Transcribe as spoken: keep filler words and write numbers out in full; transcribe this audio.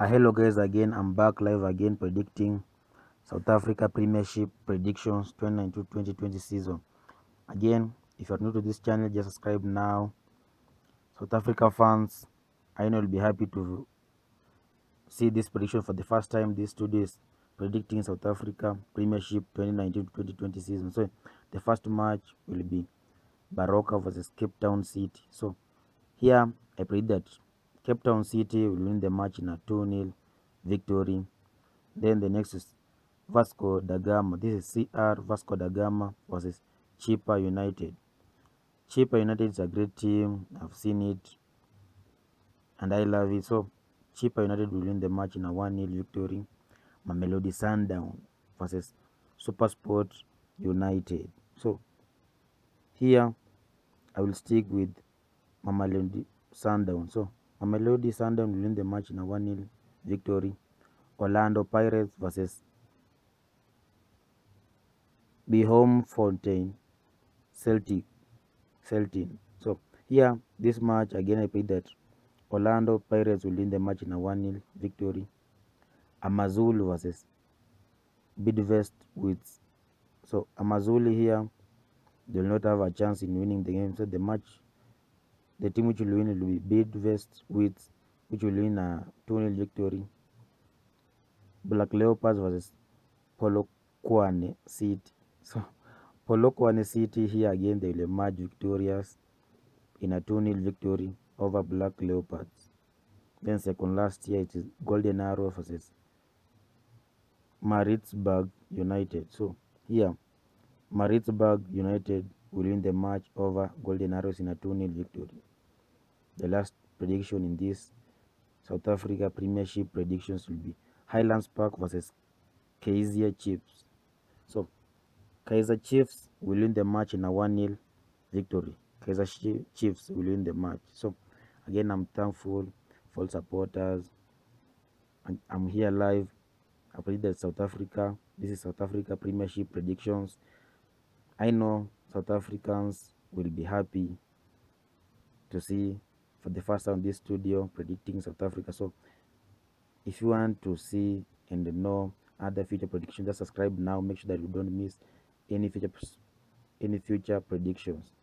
Uh, hello guys, again I'm back live again predicting South Africa Premiership predictions twenty nineteen twenty twenty season. Again, if you're new to this channel, just subscribe now. South Africa fans, I know you'll be happy to see this prediction for the first time. This studio is predicting South Africa Premiership twenty nineteen twenty twenty season. So the first match will be Baroka versus Cape Town City. So here I predict that Cape Town City will win the match in a two nil victory. Then the next is Vasco da Gama. This is C R Vasco da Gama versus Chippa United. Chippa United is a great team. I've seen it and I love it. So Chippa United will win the match in a one nil victory. Mamelodi Sundown versus Supersport United. So here I will stick with Mamelodi Sundown. So Mamelodi Sundown will win the match in a one nil victory. Orlando Pirates versus Bloemfontein Celtic Celtic. So here this match again I picked that Orlando Pirates will win the match in a one nil victory. Amazulu versus Bidvest Wits. So Amazulu here they will not have a chance in winning the game. So the match, the team which will win will be Bidvest Wits, which will win a two nil victory. Black Leopards versus Polokwane City. So Polokwane City here again they will emerge victorious in a two nil victory over Black Leopards. Then second last year it is Golden Arrow versus Maritzburg United. So here Maritzburg United will win the match over Golden Arrows in a two nil victory. The last prediction in this South Africa Premiership predictions will be Highlands Park versus Kaizer Chiefs. So Kaizer Chiefs will win the match in a one nil victory. Kaizer Chiefs will win the match. So again, I'm thankful for all supporters. And I'm here live. I predict South Africa. This is South Africa Premiership predictions. I know South Africans will be happy to see for the first time this studio predicting South Africa. So if you want to see and know other future predictions, just subscribe now. Make sure that you don't miss any future any future predictions.